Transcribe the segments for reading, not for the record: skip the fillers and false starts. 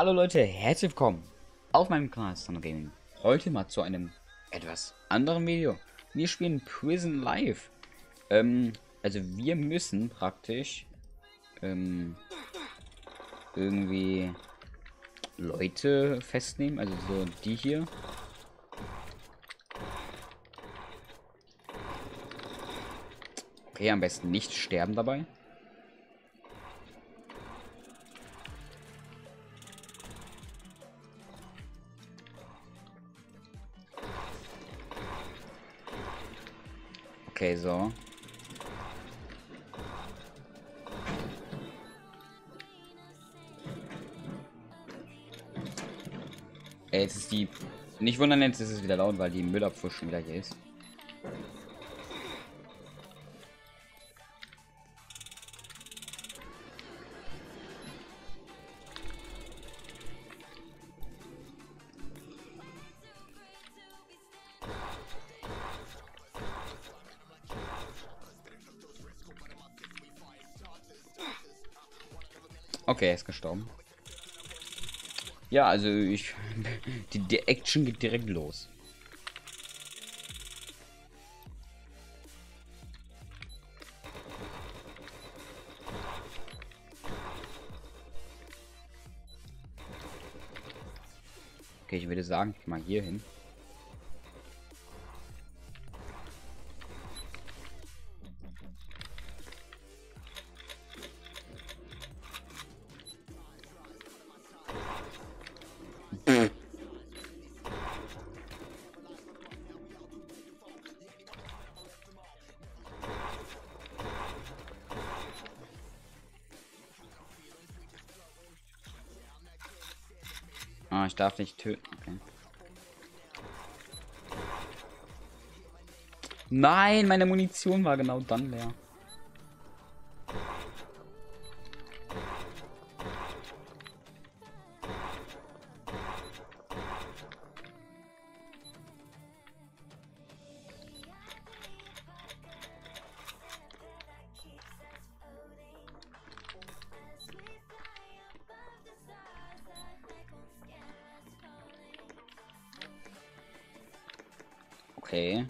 Hallo Leute, herzlich willkommen auf meinem Kanal Thunder Gaming. Heute mal zu einem etwas anderen Video. Wir spielen Prison Life. Also wir müssen praktisch irgendwie Leute festnehmen, also so die hier. Okay, am besten nicht sterben dabei. Okay, so. Jetzt ist die... Nicht wundern, jetzt ist es wieder laut, weil die Müllabfuhr schon wieder hier ist. Okay, er ist gestorben. Ja, also ich... Die Action geht direkt los. Okay, ich würde sagen, mal hier hin. Ah, ich darf nicht töten. Okay. Nein, meine Munition war genau dann leer. Okay.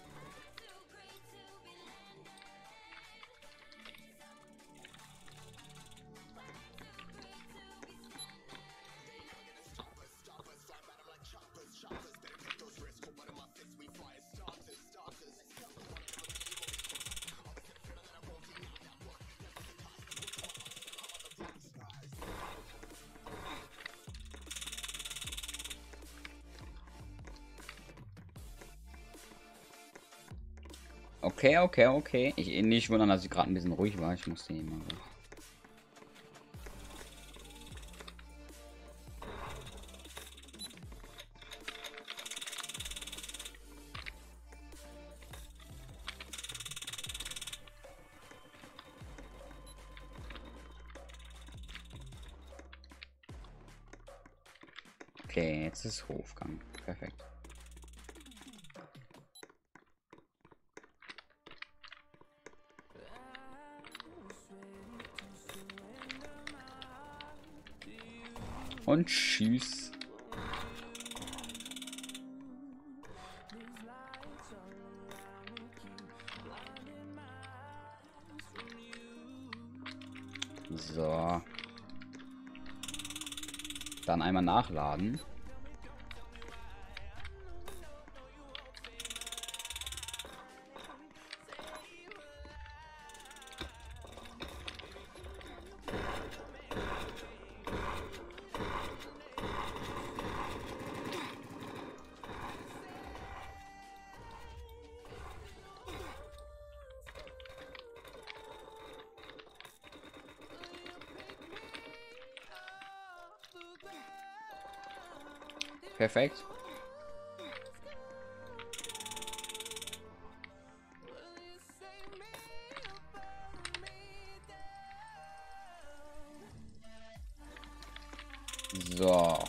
Okay. Ich nicht wundern, dass ich gerade ein bisschen ruhig war. Ich musste ihn mal. Okay, jetzt ist Hofgang. Perfekt. Und tschüss. So. Dann einmal nachladen. Perfekt. So.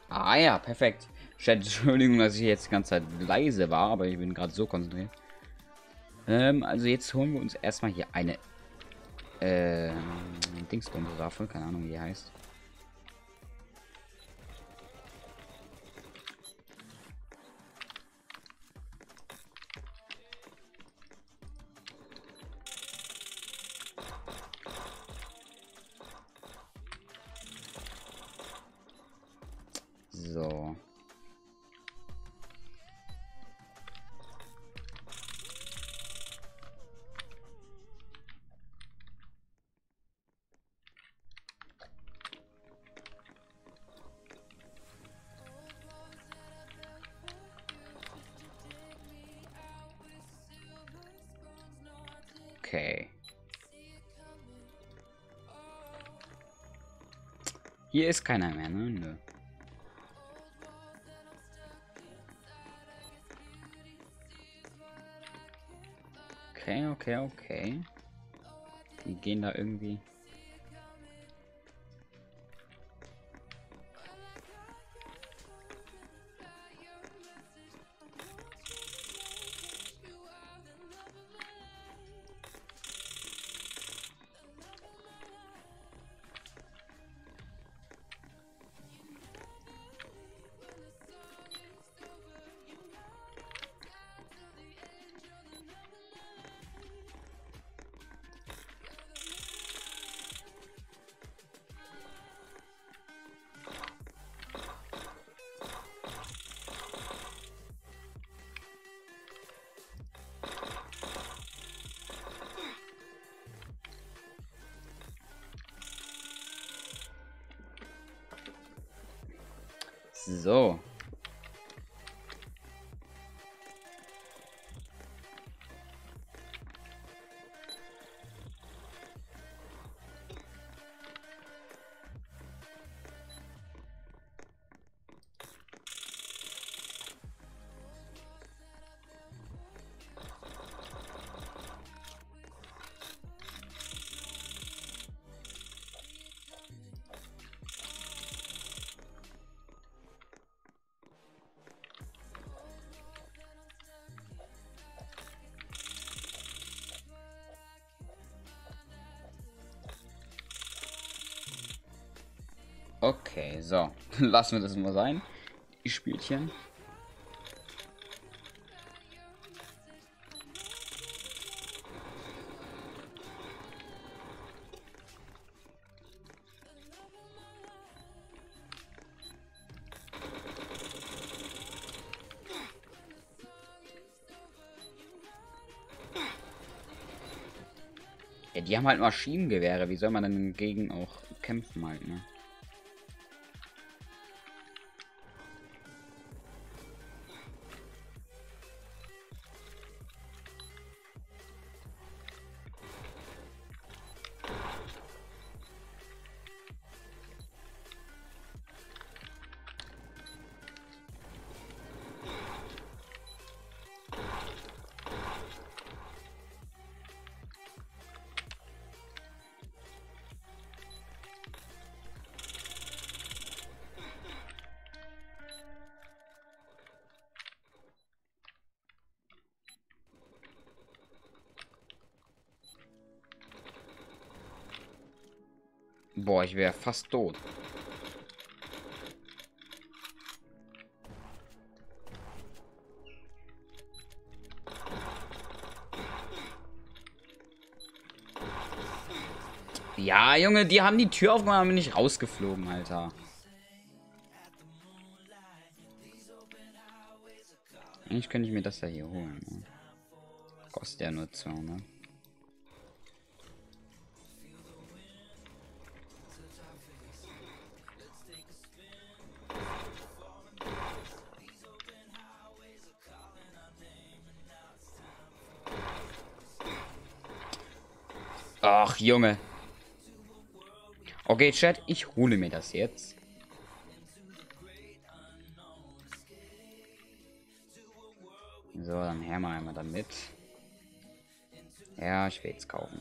Ah ja, perfekt. Chat, Entschuldigung, dass ich jetzt die ganze Zeit leise war, aber ich bin gerade so konzentriert. Also jetzt holen wir uns erstmal hier eine Dingsbums-Waffe, keine Ahnung wie die heißt. So. Okay. Hier ist keiner mehr, ne? Nö. Okay, okay, okay. Die gehen da irgendwie. So. Okay, so. Lassen wir das mal sein. Die Spielchen. Ja, die haben halt Maschinengewehre. Wie soll man denn gegen auch kämpfen halt, ne? Boah, ich wäre fast tot. Ja, Junge, die haben die Tür aufgemacht und bin ich rausgeflogen, Alter. Eigentlich könnte ich mir das ja hier holen. Ne? Kostet ja nur 200. Ach, Junge. Okay, Chat, ich hole mir das jetzt. So, dann her mal einmal damit. Ja, ich will jetzt kaufen.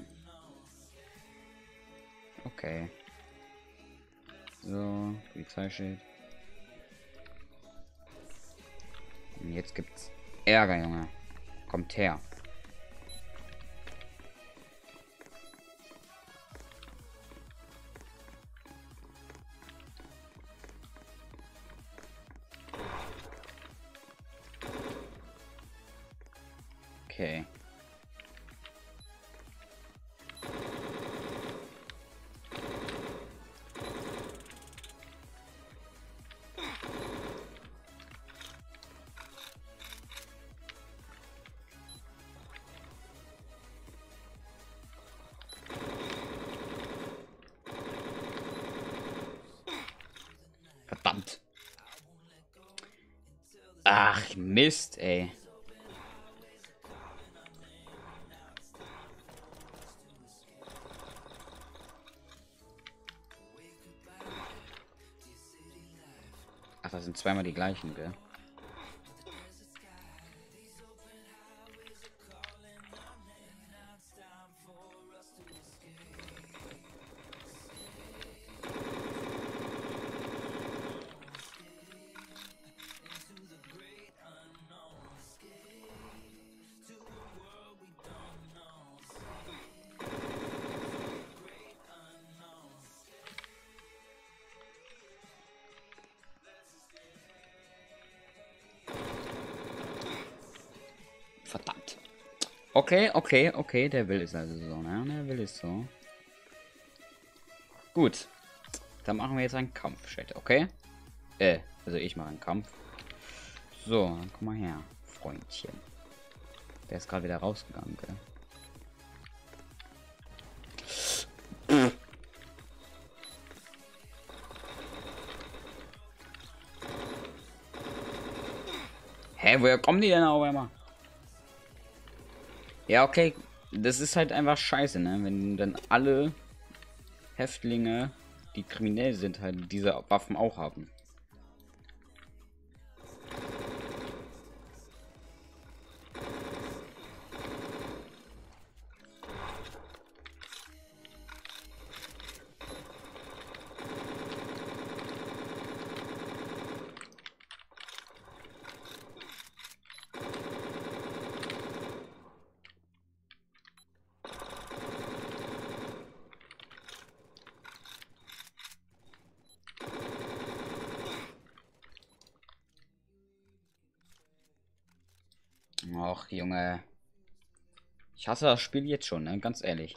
Okay. So, Polizeischild. Und jetzt gibt's Ärger, Junge. Kommt her. Okay. Verdammt. Ach, Mist, ey. Ach, das sind zweimal die gleichen, gell? Verdammt. Okay, okay, okay. Der will es also so, ne? Der will es so. Gut. Dann machen wir jetzt einen Kampf, Chat, okay? Also ich mache einen Kampf. So, dann komm mal her, Freundchen. Der ist gerade wieder rausgegangen, gell? Hä, woher kommen die denn auf einmal? Ja, okay. Das ist halt einfach scheiße, ne? Wenn dann alle Häftlinge, die kriminell sind, halt diese Waffen auch haben. Ach, Junge. Ich hasse das Spiel jetzt schon, ne? Ganz ehrlich.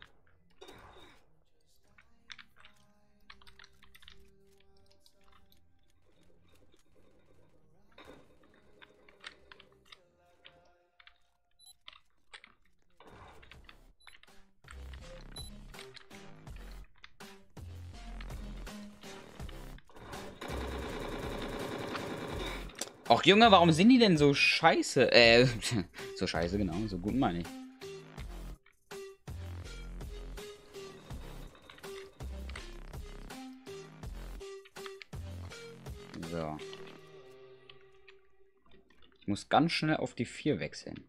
Ach, Junge, warum sind die denn so scheiße? So scheiße, genau. So gut meine ich. So. Ich muss ganz schnell auf die 4 wechseln.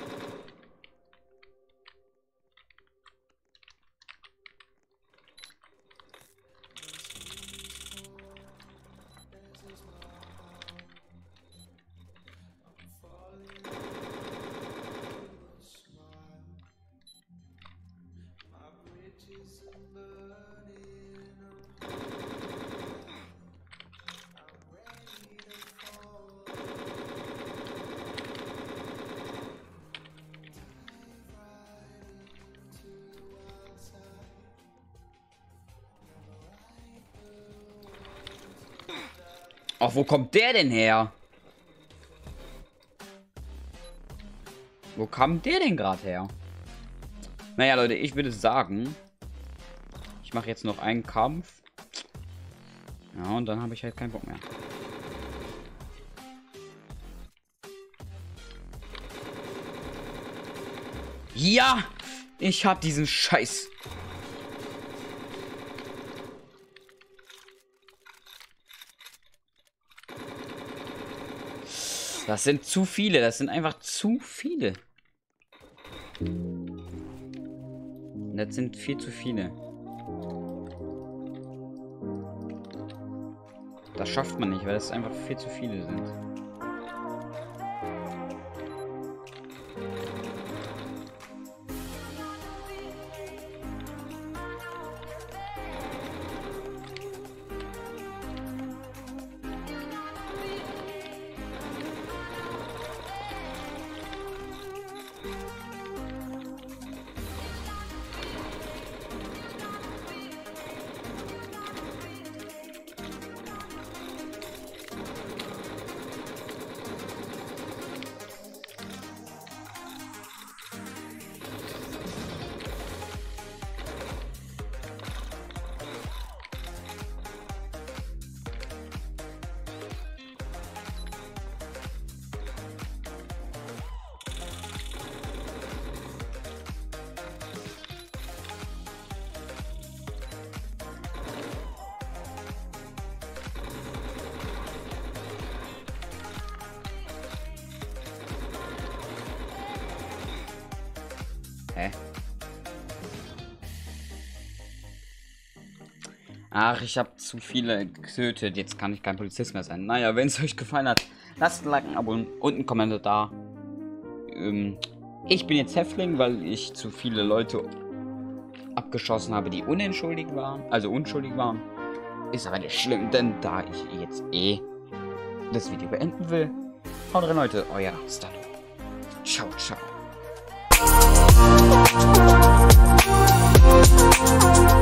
Ach, wo kommt der denn her? Wo kam der denn gerade her? Naja, Leute, ich würde sagen, ich mache jetzt noch einen Kampf. Ja, und dann habe ich halt keinen Bock mehr. Ja! Ich habe diesen Scheiß. Das sind zu viele. Das sind einfach zu viele. Das sind viel zu viele. Das schafft man nicht, weil es einfach viel zu viele sind. Ach, ich habe zu viele getötet. Jetzt kann ich kein Polizist mehr sein. Naja, wenn es euch gefallen hat, lasst ein Like, ein Abo und einen Kommentar da. Ich bin jetzt Häftling, weil ich zu viele Leute abgeschossen habe, die unschuldig waren. Ist aber nicht schlimm, denn da ich jetzt das Video beenden will. Haut rein, Leute. Euer Stalo. Ciao, ciao.